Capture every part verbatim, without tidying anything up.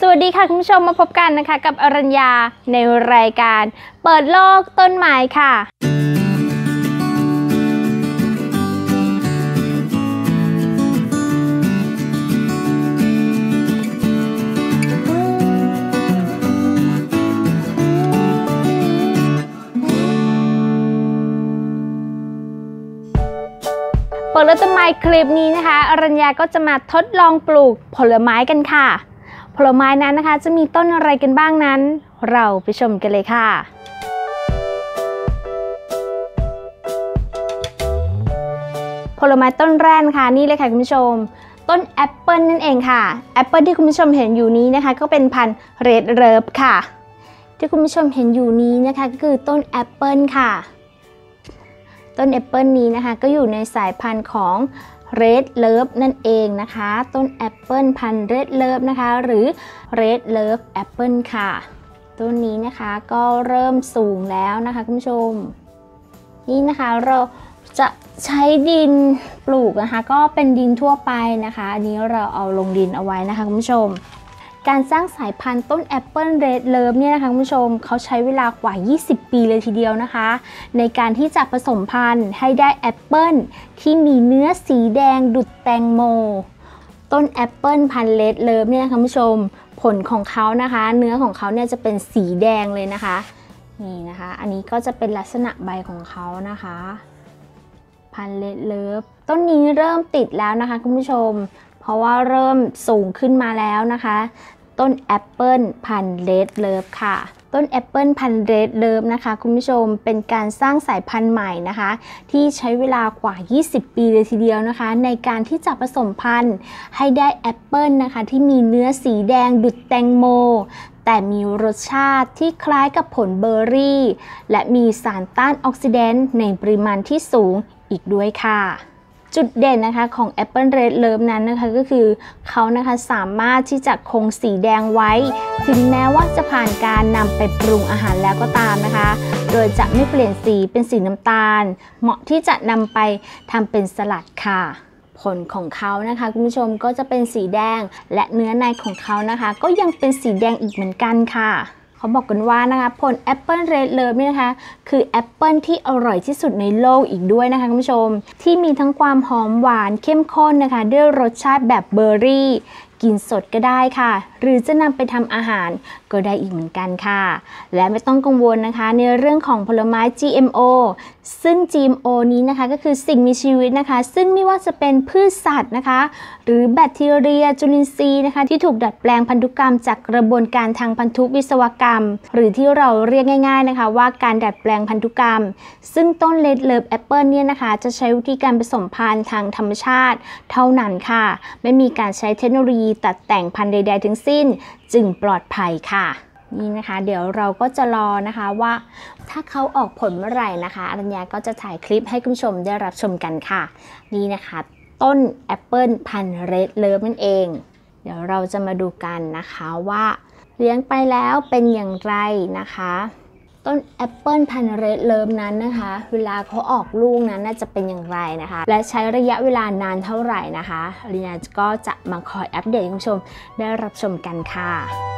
วัสดีค่ะคุณผู้ชมมาพบกันนะคะกับอรัญญาในรายการเปิดโลกต้นไม้ค่ะเปิดโลกต้นไม้คลิปนี้นะคะอรัญญาก็จะมาทดลองปลูกผลไม้กันค่ะผลไม้นั้นนะคะจะมีต้นอะไรกันบ้างนั้นเราไปชมกันเลยค่ะผลไม้ต้นแรกนะคะนี่เลยค่ะคุณผู้ชมต้นแอปเปิลนั่นเองค่ะแอปเปิลที่คุณผู้ชมเห็นอยู่นี้นะคะก็เป็นพันธุ์เรดเลิฟค่ะที่คุณผู้ชมเห็นอยู่นี้นะคะก็คือต้นแอปเปิลค่ะต้นแอปเปิลนี้นะคะก็อยู่ในสายพันธุ์ของRed Love นั่นเองนะคะต้นแอปเปิลพันธุ์ Red Love นะคะหรือ Red Love Apple ค่ะต้นนี้นะคะก็เริ่มสูงแล้วนะคะคุณผู้ชมนี่นะคะเราจะใช้ดินปลูกนะคะก็เป็นดินทั่วไปนะคะอันนี้เราเอาลงดินเอาไว้นะคะคุณผู้ชมการสร้างสายพันธุ์ต้นแอปเปิลเรดเลิฟเนี่ยนะคะคุณผู้ชมเขาใช้เวลากว่ายี่สิบปีเลยทีเดียวนะคะในการที่จะผสมพันธุ์ให้ได้แอปเปิลที่มีเนื้อสีแดงดุจแตงโมต้นแอปเปิลพันธุ์เรดเลิฟเนี่ยนะคะคุณผู้ชมผลของเขานะคะเนื้อของเขาเนี่ยจะเป็นสีแดงเลยนะคะนี่นะคะอันนี้ก็จะเป็นลักษณะใบของเขานะคะพันธุ์เรดเลิฟต้นนี้เริ่มติดแล้วนะคะคุณผู้ชมเพราะว่าเริ่มสูงขึ้นมาแล้วนะคะต้นแอปเปิลพันธุ์เรดเลิฟค่ะต้นแอปเปิลพันธุ์เรดเลิฟนะคะคุณผู้ชมเป็นการสร้างสายพันธุ์ใหม่นะคะที่ใช้เวลากว่ายี่สิบปีเลยทีเดียวนะคะในการที่จะผสมพันธุ์ให้ได้แอปเปิลนะคะที่มีเนื้อสีแดงดุจแตงโมแต่มีรสชาติที่คล้ายกับผลเบอร์รี่และมีสารต้านออกซิแดนต์ในปริมาณที่สูงอีกด้วยค่ะจุดเด่นนะคะของแอปเปิลเรดเลิฟนั้นนะคะก็คือเขานะคะสามารถที่จะคงสีแดงไว้ถึงแม้ว่าจะผ่านการนำไปปรุงอาหารแล้วก็ตามนะคะโดยจะไม่เปลี่ยนสีเป็นสีน้ำตาลเหมาะที่จะนำไปทำเป็นสลัดค่ะผลของเขานะคะคุณผู้ชมก็จะเป็นสีแดงและเนื้อในของเขานะคะก็ยังเป็นสีแดงอีกเหมือนกันค่ะเขาบอกกันว่านะคะผลแอปเปิลเรดเลิฟเนี่ยนะคะคือแอปเปิลที่อร่อยที่สุดในโลกอีกด้วยนะคะคุณผู้ชมที่มีทั้งความหอมหวานเข้มข้นนะคะด้วยรสชาติแบบเบอร์รี่กินสดก็ได้ค่ะหรือจะนำไปทำอาหารก็ได้อีกเหมือนกันค่ะและไม่ต้องกังวลนะคะในเรื่องของผลไม้ จี เอ็ม โอ ซึ่ง จี เอ็ม โอ นี้นะคะก็คือสิ่งมีชีวิตนะคะซึ่งไม่ว่าจะเป็นพืชสัตว์นะคะหรือแบคทีเรียจุลินทรีย์นะคะที่ถูกดัดแปลงพันธุกรรมจากกระบวนการทางพันธุวิศวกรรมหรือที่เราเรียกง่ายๆนะคะว่าการดัดแปลงพันธุกรรมซึ่งต้นเรดเลิฟแอปเปิลเนี่ยนะคะจะใช้วิธีการผสมพันธุ์ทางธรรมชาติเท่านั้นค่ะไม่มีการใช้เทคโนโลยีตัดแต่งพันธุ์ใดๆทั้งสิ้นจึงปลอดภัยค่ะนี่นะคะเดี๋ยวเราก็จะรอนะคะว่าถ้าเขาออกผลเมื่อไหร่นะคะอรัญญาก็จะถ่ายคลิปให้คุณผู้ชมได้รับชมกันค่ะนี่นะคะต้นแอปเปิลพันธุ์เรดเลิฟนั่นเองเดี๋ยวเราจะมาดูกันนะคะว่าเลี้ยงไปแล้วเป็นอย่างไรนะคะต้นแอปเปิลพันธุ์เรดเลิฟนั้นนะคะเวลาเขาออกลูกนั้นน่าจะเป็นอย่างไรนะคะและใช้ระยะเวลานานเท่าไหร่นะคะอรัญญาก็จะมาคอยอัปเดตให้คุณผู้ชมได้รับชมกันค่ะ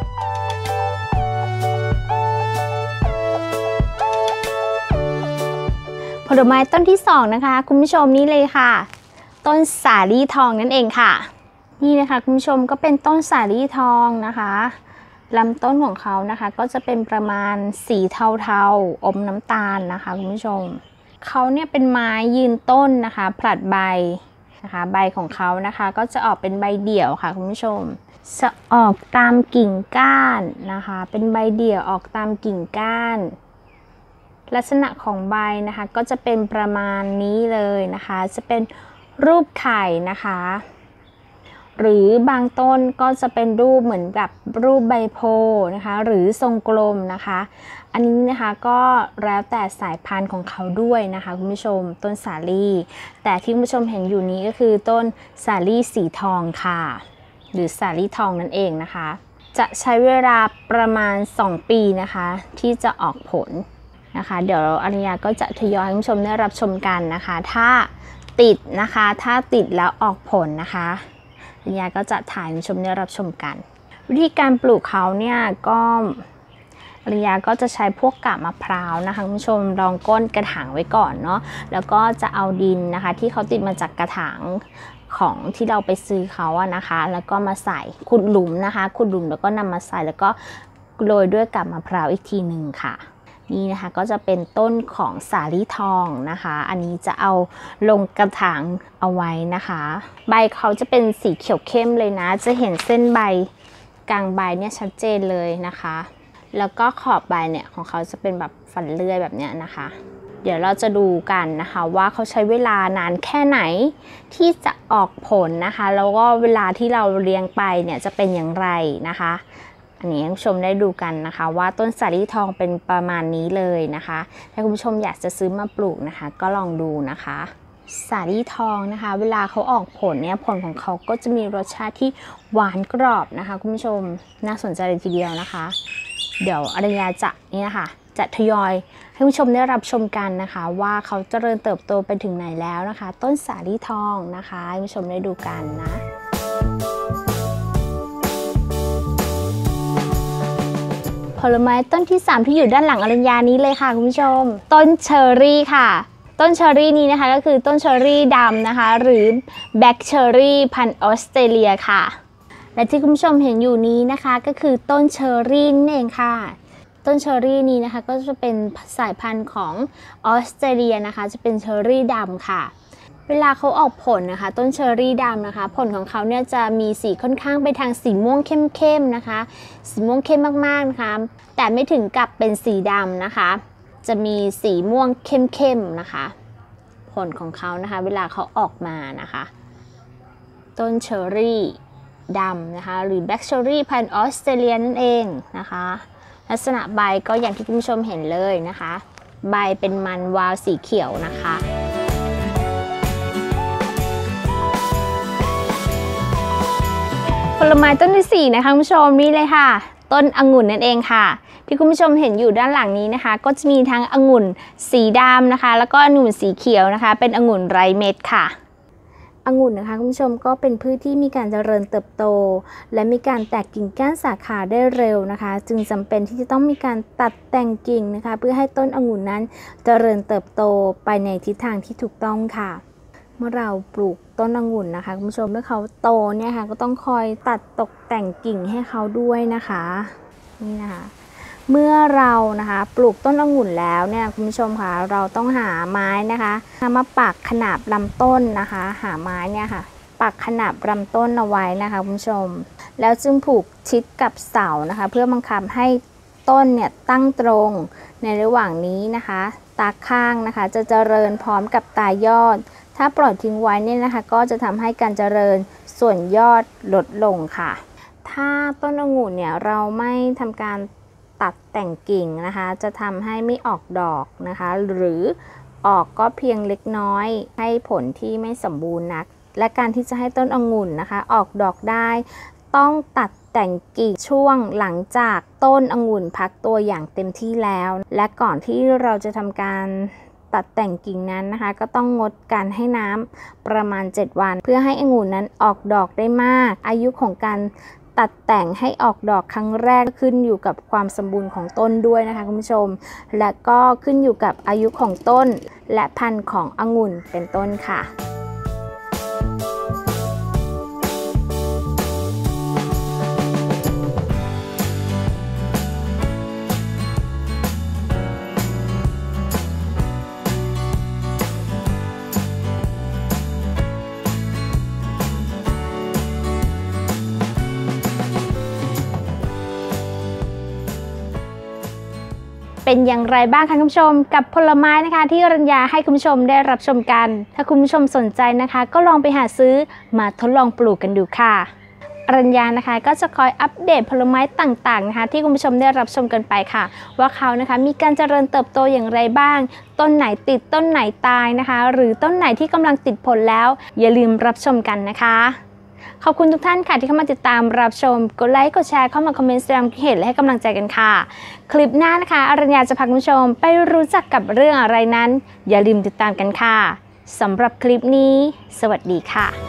ผลไม้ต้นที่สองนะคะคุณผู้ชมนี่เลยค่ะต้นสาลี่ทองนั่นเองค่ะนี่นะคะคุณผู้ชมก็เป็นต้นสาลี่ทองนะคะลำต้นของเขานะคะก็จะเป็นประมาณสีเทาๆอมน้ำตาลนะคะคุณผู้ชมเขาเนี่ยเป็นไม้ยืนต้นนะคะผลัดใบนะคะใบของเขานะคะก็จะออกเป็นใบเดี่ยวค่ะคุณผู้ชมจะออกตามกิ่งก้านนะคะเป็นใบเดี่ยวออกตามกิ่งก้านลักษณะของใบนะคะก็จะเป็นประมาณนี้เลยนะคะจะเป็นรูปไข่นะคะหรือบางต้นก็จะเป็นรูปเหมือนกับรูปใบโพนะคะหรือทรงกลมนะคะอันนี้นะคะก็แล้วแต่สายพันธุ์ของเขาด้วยนะคะคุณผู้ชมต้นสาลี่แต่ที่คุณผู้ชมเห็นอยู่นี้ก็คือต้นสาลี่สีทองค่ะหรือสาลี่ทองนั่นเองนะคะจะใช้เวลาประมาณสองปีนะคะที่จะออกผลนะคะเดี๋ยวอรัญญาก็จะทยอยให้คุณผู้ชมได้รับชมกันนะคะถ้าติดนะคะถ้าติดแล้วออกผลนะคะอรัญญาก็จะถ่ายให้คุณผู้ชมได้รับชมกันวิธีการปลูกเขาเนี่ยก็อริยาก็จะใช้พวกกาบมะพร้าวนะคะคุณผู้ชมรองก้นกระถางไว้ก่อนเนาะแล้วก็จะเอาดินนะคะที่เขาติดมาจากกระถางของที่เราไปซื้อเขาอะนะคะแล้วก็มาใส่ขุดหลุมนะคะขุดหลุมแล้วก็นำมาใส่แล้วก็โรยด้วยกาบมะพร้าวอีกทีหนึ่งค่ะนี่นะคะก็จะเป็นต้นของสาลี่ทองนะคะอันนี้จะเอาลงกระถางเอาไว้นะคะใบเขาจะเป็นสีเขียวเข้มเลยนะจะเห็นเส้นใบกลางใบเนี่ยชัดเจนเลยนะคะแล้วก็ขอบใบเนี่ยของเขาจะเป็นแบบฝันเลื่อยแบบเนี้ยนะคะเดี๋ยวเราจะดูกันนะคะว่าเขาใช้เวลานานแค่ไหนที่จะออกผลนะคะแล้วก็เวลาที่เราเลี้ยงไปเนี่ยจะเป็นอย่างไรนะคะอันนี้คุณผู้ชมได้ดูกันนะคะว่าต้นสาลี่ทองเป็นประมาณนี้เลยนะคะถ้าคุณผู้ชมอยากจะซื้อมาปลูกนะคะก็ลองดูนะคะสาลี่ทองนะคะเวลาเขาออกผลเนี่ยผลของเขาก็จะมีรสชาติที่หวานกรอบนะคะคุณผู้ชมน่าสนใจเลยทีเดียวนะคะเดี๋ยวอริยาจะนี่นะคะจะทยอยให้คุณผู้ชมได้รับชมกันนะคะว่าเขาเจริญเติบโตไปถึงไหนแล้วนะคะต้นสาลี่ทองนะคะให้คุณผู้ชมได้ดูกันนะผลไม้ต้นที่สามที่อยู่ด้านหลังอริยานี้เลยค่ะคุณผู้ชมต้นเชอร์รี่ค่ะต้นเชอร์รี่นี้นะคะก็คือต้นเชอร์รี่ดำนะคะหรือแบล็คเชอร์รี่พันธุ์ออสเตรเลียค่ะและที่คุณผู้ชมเห็นอยู่นี้นะคะก็คือต้นเชอร์รี่นั่นเองค่ะต้นเชอร์รี่นี้นะคะก็จะเป็นสายพันธุ์ของออสเตรเลียนะคะจะเป็นเชอร์รี่ดำค่ะเวลาเขาออกผลนะคะต้นเชอร์รี่ดำนะคะผลของเขาเนี่ยจะมีสีค่อนข้างไปทางสีม่วงเข้มๆนะคะสีม่วงเข้มมากๆนะคะแต่ไม่ถึงกับเป็นสีดำนะคะจะมีสีม่วงเข้มๆนะคะผลของเขานะคะเวลาเขาออกมานะคะต้นเชอร์รี่ดำนะคะหรือแบล็คเชอร์รี่พันธุ์ออสเตรเลียนั่นเองนะคะลักษณะใบก็อย่างที่คุณผู้ชมเห็นเลยนะคะใบเป็นมันวาวสีเขียวนะคะผลไม้ต้นที่สี่นะคะคุณผู้ชมนี่เลยค่ะต้นองุ่นนั่นเองค่ะที่คุณผู้ชมเห็นอยู่ด้านหลังนี้นะคะก็จะมีทั้งองุ่นสีดำนะคะแล้วก็องุ่นสีเขียวนะคะเป็นองุ่นไร้เม็ดค่ะองุ่นนะคะคุณผู้ชมก็เป็นพืชที่มีการเจริญเติบโตและมีการแตกกิ่งก้านสาขาได้เร็วนะคะจึงจำเป็นที่จะต้องมีการตัดแต่งกิ่งนะคะเพื่อให้ต้นองุ่นนั้นเจริญเติบโตไปในทิศทางที่ถูกต้องค่ะเมื่อเราปลูกต้นองุ่นนะคะคุณผู้ชมเมื่อเขาโตเนี่ยค่ะก็ต้องคอยตัดตกแต่งกิ่งให้เขาด้วยนะคะนี่นะคะเมื่อเรานะคะปลูกต้นองุ่นแล้วเนี่ยคุณผู้ชมค่ะเราต้องหาไม้นะคะมาปักขนาบลำต้นนะคะหาไม้เนี่ยค่ะปักขนาบลำต้นเอาไว้นะคะคุณผู้ชมแล้วจึงผูกชิดกับเสานะคะเพื่อบังคับให้ต้นเนี่ยตั้งตรงในระหว่างนี้นะคะตาข้างนะคะจะเจริญพร้อมกับตายอดถ้าปล่อยทิ้งไว้เนี่ยนะคะก็จะทำให้การเจริญส่วนยอดลดลงค่ะถ้าต้นองุ่นเนี่ยเราไม่ทำการตัดแต่งกิ่งนะคะจะทำให้ไม่ออกดอกนะคะหรือออกก็เพียงเล็กน้อยให้ผลที่ไม่สมบูรณ์นักและการที่จะให้ต้นองุ่นนะคะออกดอกได้ต้องตัดแต่งกิ่งช่วงหลังจากต้นองุ่นพักตัวอย่างเต็มที่แล้วและก่อนที่เราจะทำการตัดแต่งกิ่งนั้นนะคะก็ต้องงดการให้น้ำประมาณเจ็ดวันเพื่อให้องุ่นนั้นออกดอกได้มากอายุของการตัดแต่งให้ออกดอกครั้งแรกขึ้นอยู่กับความสมบูรณ์ของต้นด้วยนะคะคุณผู้ชมและก็ขึ้นอยู่กับอายุของต้นและพันธุ์ขององุ่นเป็นต้นค่ะ เป็นอย่างไรบ้างคะคุณผู้ชมกับผลไม้นะคะที่รัญญาให้คุณผู้ชมได้รับชมกันถ้าคุณผู้ชมสนใจนะคะก็ลองไปหาซื้อมาทดลองปลูกกันดูค่ะรัญญานะคะก็จะคอยอัปเดตผลไม้ต่างๆนะคะที่คุณผู้ชมได้รับชมกันไปค่ะว่าเขานะคะมีการเจริญเติบโตอย่างไรบ้างต้นไหนติดต้นไหนตายนะคะหรือต้นไหนที่กำลังติดผลแล้วอย่าลืมรับชมกันนะคะขอบคุณทุกท่านค่ะที่เข้ามาติดตามรับชมกดไลค์กดแชร์เข้ามาคอมเมนต์แสดงความคิดเห็นและให้กำลังใจกันค่ะคลิปหน้านะคะอรัญญาจะพาคุณผู้ชมไปรู้จักกับเรื่องอะไรนั้นอย่าลืมติดตามกันค่ะสำหรับคลิปนี้สวัสดีค่ะ